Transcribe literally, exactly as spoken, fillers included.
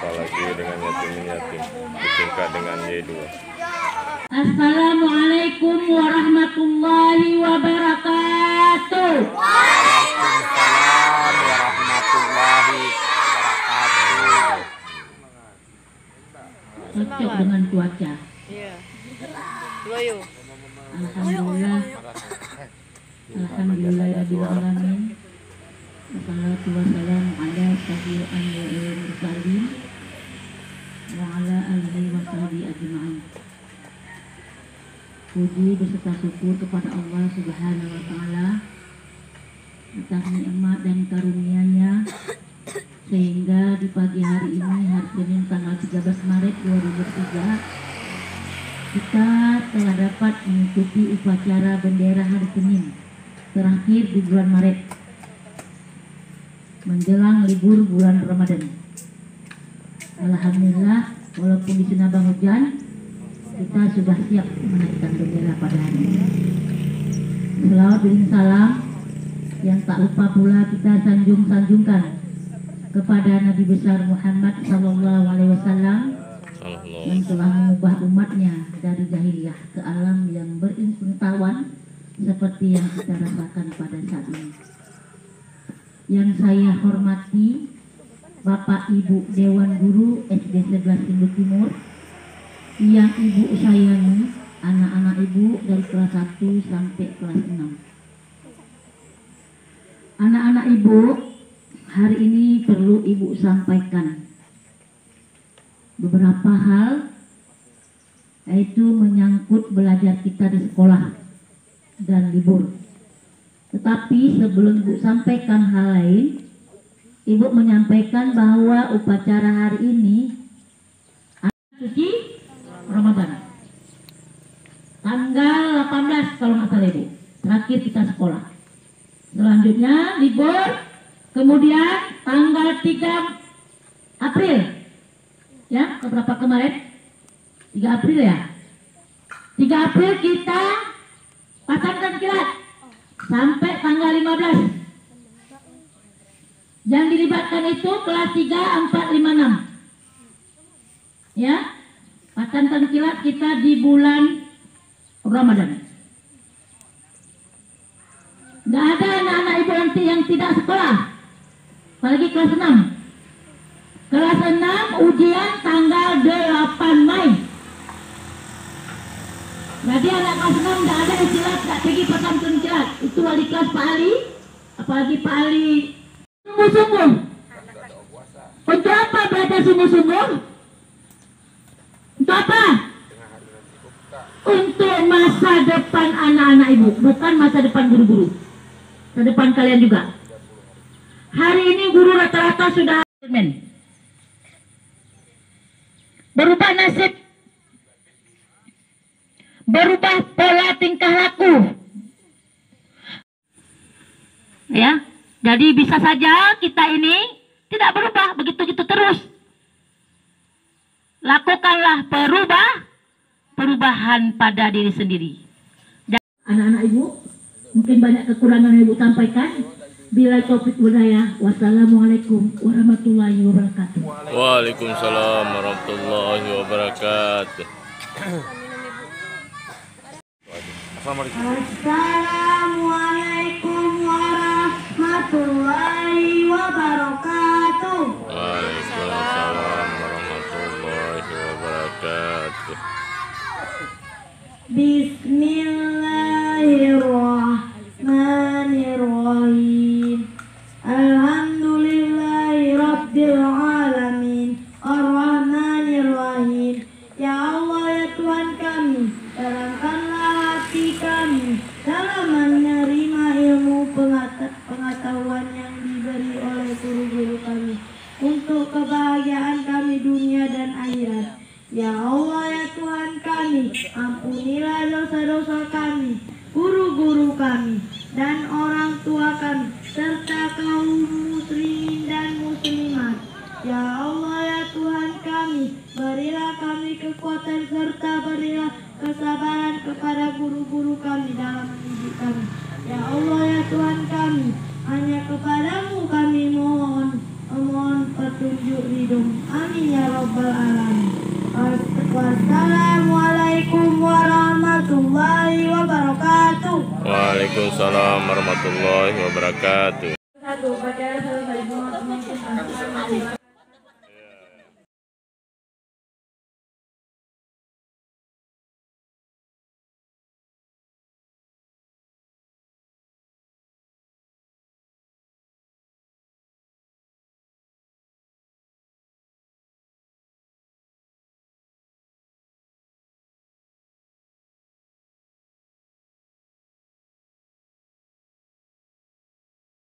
apalagi dengan yatim-yatim, disingkat dengan Y dua. Assalamualaikum warahmatullahi wabarakatuh. Waalaikumsalam warahmatullahi wabarakatuh. Cocok dengan cuaca. Iya. Loyo. Alhamdulillah. Alhamdulillah rabbil alamin. Wassalatu wassalamu ala sayyidil anbiya'i wal mursalin wa ala alihi wa sahbihi ajma'in. Puji beserta syukur kepada Allah Subhanahu wa taala atas nikmat dan karunia-Nya sehingga di pagi hari ini, hari Senin tanggal tiga belas Maret dua ribu tiga, kita telah dapat mengikuti upacara bendera hari Senin terakhir di bulan Maret menjelang libur bulan Ramadan. Alhamdulillah, walaupun di Sinabang hujan, kita sudah siap menaikkan bendera pada hari ini. Selawat dan salam yang tak lupa pula kita sanjung-sanjungkan kepada Nabi besar Muhammad Sallallahu Alaihi Wasallam yang telah mengubah umatnya dari jahiliyah ke alam yang berpengetahuan seperti yang kita rasakan pada saat ini. Yang saya hormati Bapak Ibu Dewan Guru S D sebelas Tindu Timur, yang Ibu sayangi anak-anak Ibu dari kelas satu sampai kelas enam. Anak-anak Ibu, hari ini perlu Ibu sampaikan beberapa hal, yaitu menyangkut belajar kita di sekolah dan libur. Tetapi sebelum Ibu sampaikan hal lain, Ibu menyampaikan bahwa upacara hari ini suci Ramadan tanggal delapan belas kalau nggak salah Ibu, terakhir kita sekolah. Selanjutnya libur, kemudian tanggal tiga April ya, keberapa kemarin? tiga April ya, tiga April kita pasangkan kilat sampai tanggal lima belas. Yang dilibatkan itu kelas tiga, empat, lima, enam ya, pasangkan kilat kita di bulan Ramadan. Gak ada anak-anak Ibu nanti yang tidak sekolah, apalagi kelas enam. Kelas enam ujian tanggal delapan Mei. Jadi anak kelas enam gak ada istilah gak pergi pasangkan kilat. Itu wali kelas Pak Ali, apalagi Pak Ali. Sungguh-sungguh. Untuk apa belajar sungguh-sungguh? Untuk apa? Untuk masa depan anak-anak Ibu, bukan masa depan guru-guru. Masa depan kalian juga. Hari ini guru rata-rata sudah berubah nasib, berubah pola tingkah laku. Ya, jadi bisa saja kita ini tidak berubah begitu-gitu terus. Lakukanlah perubah, perubahan pada diri sendiri. Dan anak-anak Ibu, mungkin banyak kekurangan yang Ibu sampaikan. Bila topik budaya, wassalamualaikum warahmatullahi wabarakatuh. Waalaikumsalam warahmatullahi wabarakatuh. Assalamualaikum warahmatullahi wabarakatuh. Waalaikumsalam warahmatullahi wabarakatuh. Bismillahirrahmanirrahim. Alhamdulillahi rabbil alamin. Ar-Rahmanirrahim. Ya Allah, ya Tuhan kami, terangkanlah hati kami dalam menerima ilmu pengetahuan yang diberi oleh guru-guru kami untuk kebahagiaan kami dunia dan akhirat. Ya Allah, ya Tuhan kami, ampunilah dosa-dosa kami, guru-guru kami, dan orang tua kami, serta kaum muslimin dan muslimat. Ya Allah, ya Tuhan kami, berilah kami kekuatan serta berilah kesabaran kepada guru-guru kami dalam mendidik kami. Ya Allah, ya Tuhan kami, hanya kepadamu kami mohon, mohon petunjuk ridho. Amin ya rabbal alamin. Wassalamualaikum warahmatullahi wabarakatuh. Waalaikumsalam warahmatullahi wabarakatuh. Satu, baca selesai.